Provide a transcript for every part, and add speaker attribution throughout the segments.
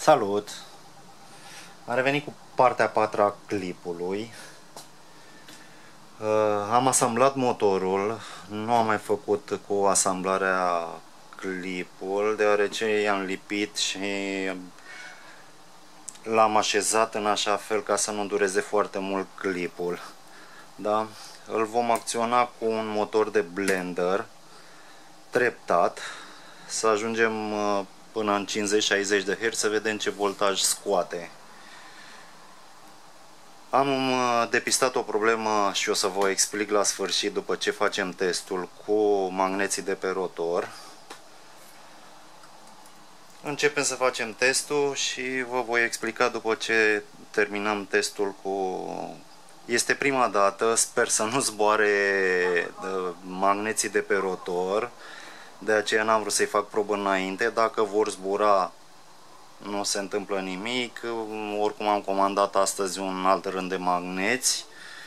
Speaker 1: Salut! Am revenit cu partea a patra a clipului. Am asamblat motorul, nu am mai făcut cu asamblarea clipul, deoarece i-am lipit și l-am așezat în așa fel ca să nu dureze foarte mult clipul. Da? Îl vom acționa cu un motor de blender treptat, să ajungem până în 50-60 de Hz să vedem ce voltaj scoate. Am depistat o problemă și o să vă explic la sfârșit după ce facem testul cu magneții de pe rotor. Începem să facem testul și vă voi explica după ce terminăm testul cu... Este prima dată, sper să nu zboare magneții de pe rotor, de aceea n-am vrut să-i fac probă înainte. Dacă vor zbura, nu se întâmplă nimic. Oricum am comandat astăzi un alt rând de magneți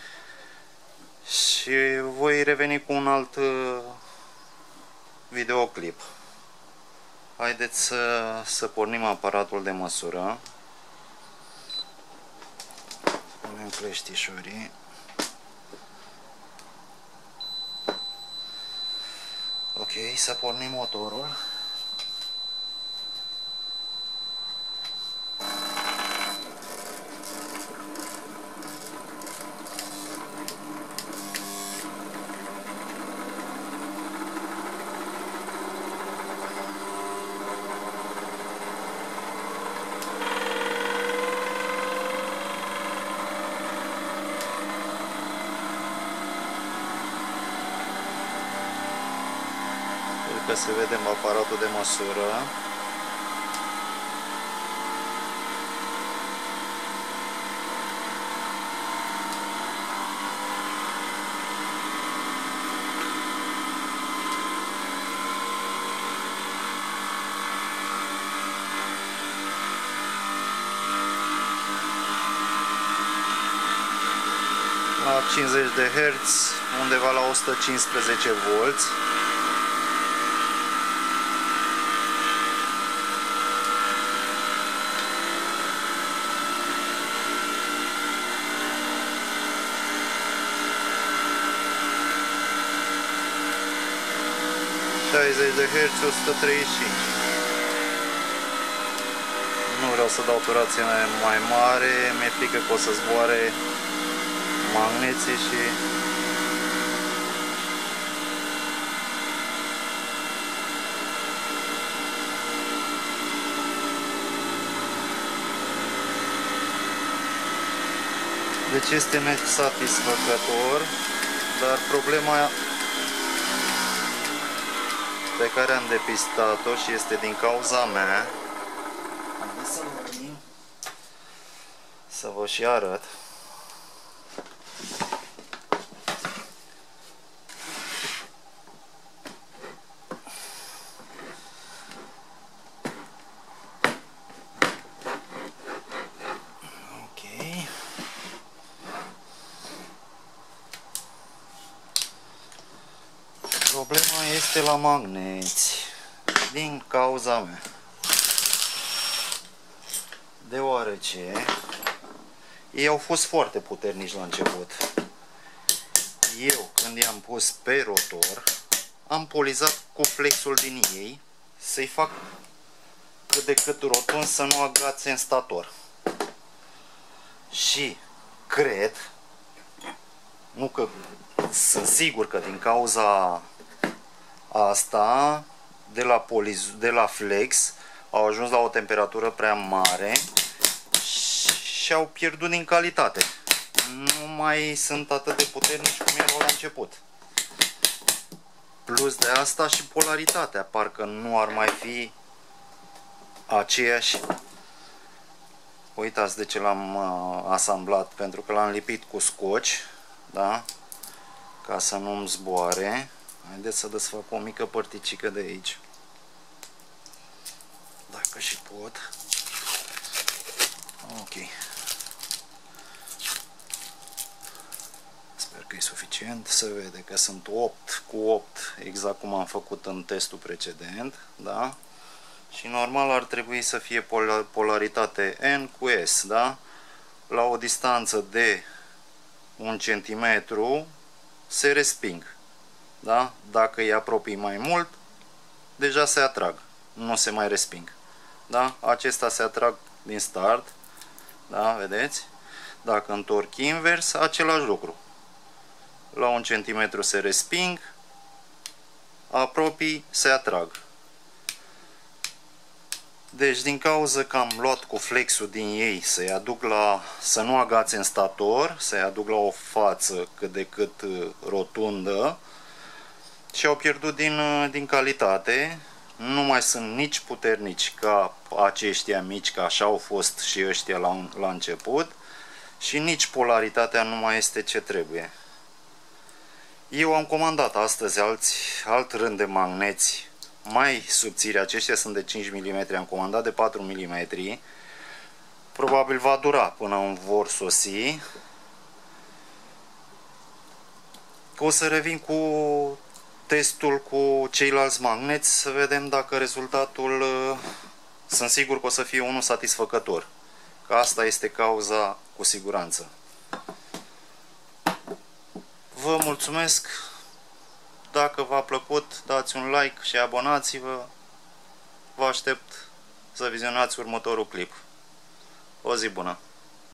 Speaker 1: și voi reveni cu un alt videoclip. Haideți să pornim aparatul de măsură. Punem cleștișorii. Ok, să pornim motorul. Că se vede în aparatul de măsură. La 50 de Hz, undeva la 115 volți. De Hz, 135. Nu vreau să dau turație mai mare, mi-e frică că o să zboare magneții și deci este nesatisfăcător, dar problema pe care am depistat-o și este din cauza mea. Haideți să vorbim, să vă și arăt. Problema este la magneți, din cauza mea, deoarece ei au fost foarte puternici la început. Eu, când i-am pus pe rotor, am polizat cu flexul din ei să-i fac cât de cât rotund, să nu agațe în stator. Și cred, nu că sunt sigur că din cauza asta, de la flex, au ajuns la o temperatură prea mare și au pierdut din calitate. Nu mai sunt atât de puternici cum erau la început. Plus de asta și polaritatea, parcă nu ar mai fi aceeași. Uitați de ce l-am asamblat, pentru că l-am lipit cu scoci, da? Ca să nu-mi zboare. Haideți să desfac o mică părticică de aici, dacă și pot. Ok. Sper că e suficient. Se vede că sunt 8 cu 8, exact cum am făcut în testul precedent, da? Și normal ar trebui să fie polaritate N cu S, da? La o distanță de 1 cm se resping, da? Dacă îi apropii mai mult, deja se atrag, nu se mai resping, da? Acestea se atrag din start, da? Vedeți? Dacă întorc invers, același lucru. La 1 cm se resping, apropii, se atrag. Deci din cauza că am luat cu flexul din ei să-i aduc să nu agațe în stator, să-i aduc la o față cât de cât rotundă, și au pierdut din calitate. Nu mai sunt nici puternici ca aceștia mici, că așa au fost și ăștia la început, și nici polaritatea nu mai este ce trebuie. Eu am comandat astăzi alt rând de magneți mai subțiri. Aceștia sunt de 5 mm, am comandat de 4 mm. Probabil va dura până îmi vor sosi. O să revin cu testul cu ceilalți magneți să vedem dacă rezultatul, sunt sigur că o să fie unul satisfăcător. Că asta este cauza cu siguranță. Vă mulțumesc. Dacă v-a plăcut, dați un like și abonați-vă. Vă aștept să vizionați următorul clip. O zi bună!